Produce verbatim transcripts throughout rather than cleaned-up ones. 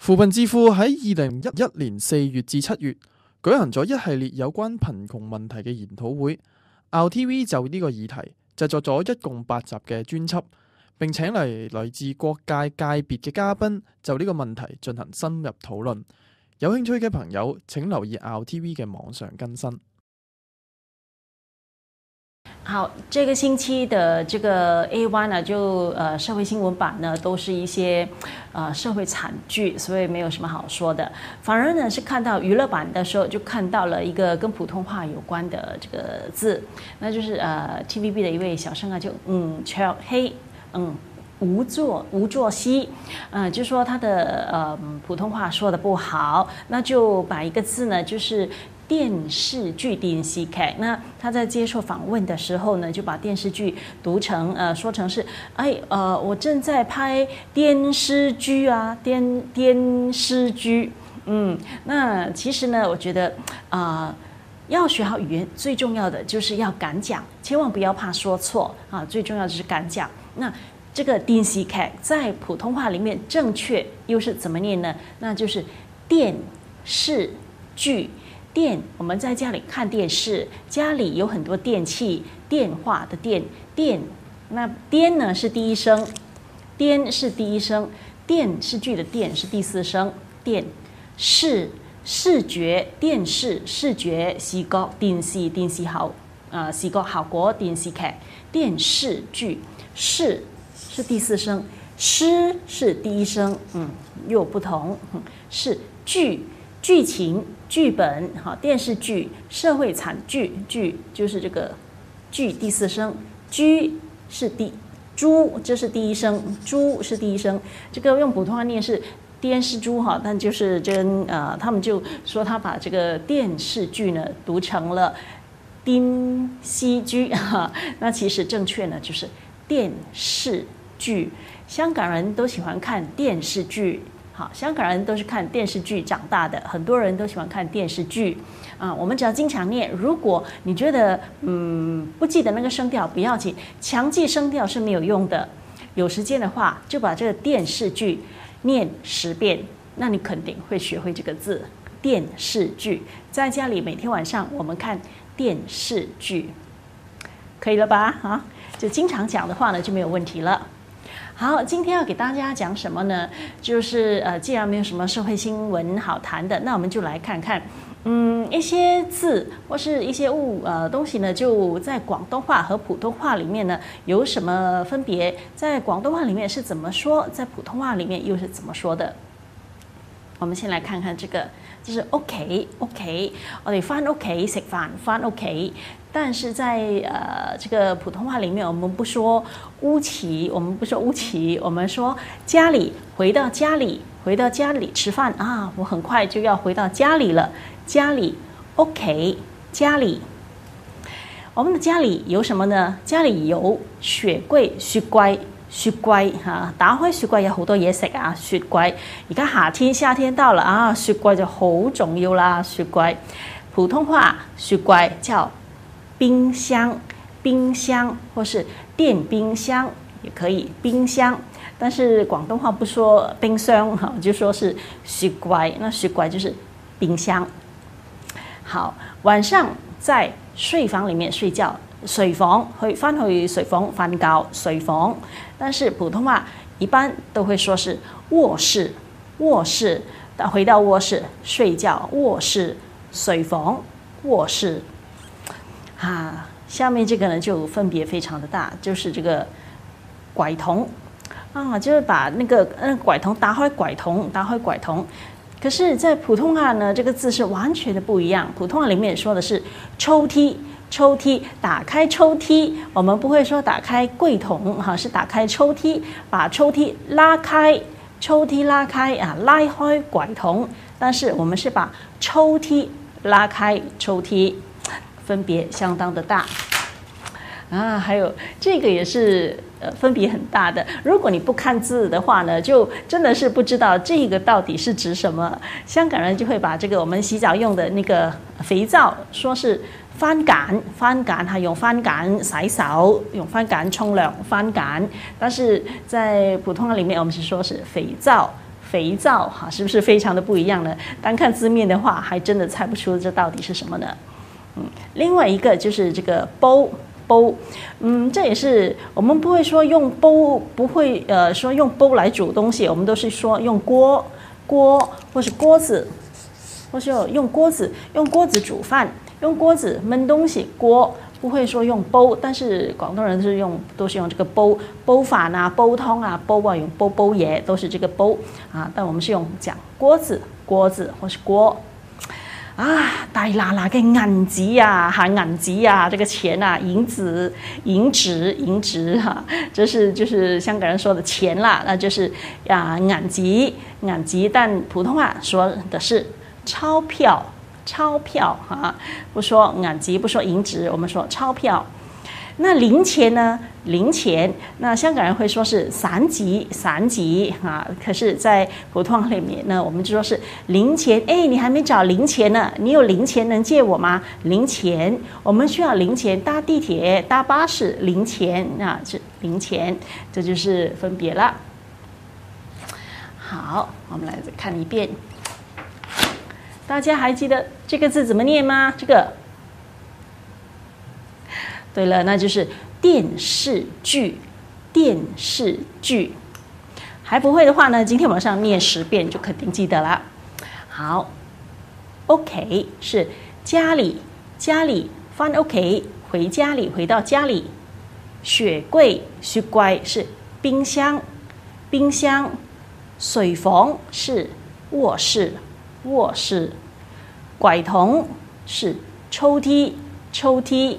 扶貧智庫喺二零一一年四月至七月舉行咗一系列有關貧窮問題嘅研討會。R T V 就呢個議題製作咗一共八集嘅專輯，並請嚟嚟自各界界別嘅嘉賓就呢個問題進行深入討論。有興趣嘅朋友請留意 R T V 嘅網上更新。 好，这个星期的这个 A one 呢，就呃社会新闻版呢，都是一些呃社会惨剧，所以没有什么好说的。反而呢是看到娱乐版的时候，就看到了一个跟普通话有关的这个字，那就是呃 T V B 的一位小生啊，就嗯卓黑嗯。吴作吴作熙，呃，就说他的呃普通话说的不好，那就把一个字呢，就是电视剧电视剧。那他在接受访问的时候呢，就把电视剧读成呃说成是，哎呃，我正在拍电视剧啊，电电视剧。嗯，那其实呢，我觉得啊。呃要学好语言，最重要的就是要敢讲，千万不要怕说错啊！最重要就是敢讲。那这个电视剧在普通话里面正确又是怎么念呢？那就是电视剧。电，我们在家里看电视，家里有很多电器，电话的电，电。那颠呢是第一声，颠是第一声，电视剧的电是第四声，电视。視覺電視視覺視覺電視電視效呃視覺效果電視劇電視劇視是第四聲，詩是第一聲，嗯，又有不同。嗯、是劇劇情劇本好，電視劇社會慘劇劇就是這個劇第四聲，居是第豬這是第一聲，豬是第一聲，這個用普通話念是。電視劇哈，但就是跟呃，他們就說他把這個電視劇呢讀成了電視劇哈，那其實正確呢就是電視劇。香港人都喜歡看電視劇，好，香港人都是看電視劇長大的，很多人都喜歡看電視劇啊。我們只要經常念，如果你覺得嗯不記得那個聲調，不要緊，強記聲調是沒有用的。有時間的話，就把這個電視劇念十遍，那你肯定會學會這個字。電視劇，在家裡每天晚上我們看電視劇，可以了吧？啊，就經常講的話呢，就沒有問題了。好，今天要給大家講什麼呢？就是呃，既然沒有什麼社會新聞好談的，那我們就來看看，嗯，一些字或是一些物呃東西呢，就在廣東話和普通話裡面呢有什麼分別？在廣東話裡面是怎麼說？在普通話裡面又是怎麼說的？我們先來看看這個，就是 OK OK， 我哋返屋企食飯，返屋企。但是在呃這個普通話裡面，我們不說屋企，我們不說屋企，我們說家裡，回到家裡，回到家裡吃飯啊！我很快就要回到家裡了，家裡 OK， 家裡。我們的家裡有什麼呢？家裡有雪櫃、雪櫃、雪櫃嚇，打開雪櫃有好多嘢食啊！雪櫃，而家夏天夏天到了啊，雪櫃就好重要啦！雪櫃，普通話雪櫃叫冰箱，冰箱或是電冰箱也可以，冰箱。但是廣東話不說冰箱，哈，就說是雪櫃。那雪櫃就是冰箱。好，晚上在睡房裡面睡覺，睡房去返去睡房瞓覺，睡房。但是普通話一般都會說是臥室，臥室。回到臥室睡覺，臥室睡房，臥室。啊，下面這個呢就分別非常的大，就是這個櫃桶啊，就是把那個嗯櫃桶打開，櫃桶打開櫃桶。可是，在普通話呢，這個字是完全的不一樣。普通話裡面說的是抽屜，抽屜打開抽屜，我們不會說打開櫃桶哈，是打開抽屜，把抽屜拉開，抽屜拉開啊，拉開櫃桶。但是我們是把抽屜拉開，抽屜。分別相當的大啊，還有這個也是呃分別很大的。如果你不看字的話呢，就真的是不知道這個到底是指什麼。香港人就會把這個我們洗澡用的那個肥皂說是番梘，番梘還用番梘洗手，用番梘沖涼，番梘。但是在普通話裡面，我們是說是肥皂。 肥皂哈，是不是非常的不一样呢？单看字面的话，还真的猜不出这到底是什么呢？嗯，另外一个就是这个煲煲，嗯，这也是我们不会说用煲，不会呃说用煲来煮东西，我们都是说用锅锅或是锅子，或是用锅子用锅子煮饭，用锅子焖东西，锅。不会说用煲，但是广东人是用都是用这个煲煲飯啊、煲湯啊、煲啊用煲煲嘢，都是這個煲啊。但我們是用講鍋子、鍋子或是鍋啊，大喇喇嘅銀紙啊，哈銀紙啊，這個錢啊，銀子、銀紙、銀紙哈，這是就是香港人說的錢啦，那就是啊銀紙、銀紙，但普通話說的是鈔票。鈔票啊，不说銀紙，不说银紙，我们说钞票。那零钱呢？零钱，那香港人会说是散紙，散紙啊。可是，在普通话里面呢，我们就说是零钱。哎，你还没找零钱呢？你有零钱能借我吗？零钱，我们需要零钱搭地铁、搭巴士，零钱啊，是零钱，这就是分别了。好，我们来再看一遍。大家还记得这个字怎么念吗？这个，对了，那就是电视剧。电视剧，还不会的话呢，今天晚上念十遍就肯定记得了。好 ，OK 是家里，家里翻 OK 回家里，回到家里。雪柜，雪柜是冰箱，冰箱。水房是卧室。卧室，櫃桶是抽屜，抽屜。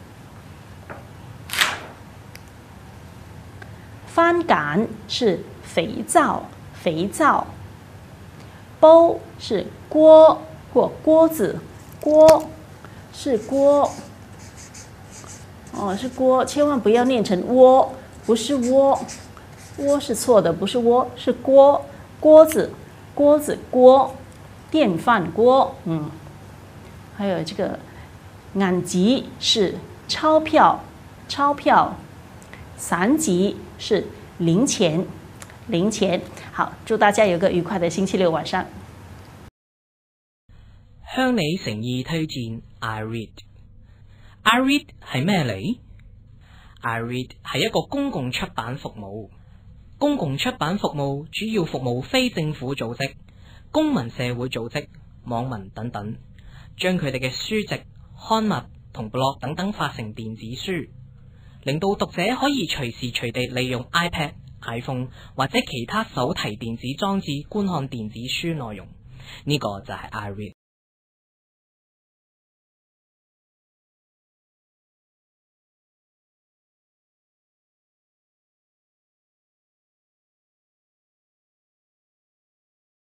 番梘是肥皂，肥皂。煲是锅或锅子，锅是锅。哦，是锅，千万不要念成窝，不是窝，窝是错的，不是窝，是锅，锅子，锅子锅。电饭锅，嗯，还有这个銀紙是钞票，钞票，散紙是零錢，零錢。好，祝大家有個愉快的星期六晚上。 向你誠意推薦 iRead。iRead 係咩嚟？iRead 係一個公共出版服務，公共出版服務主要服務非政府組織、公民社會組織、網民等等，將佢哋嘅書籍、刊物同 blog 等等發成電子書，令到讀者可以隨時隨地利用 iPad、iPhone 或者其他手提電子裝置觀看電子書內容。呢個就係 iRead。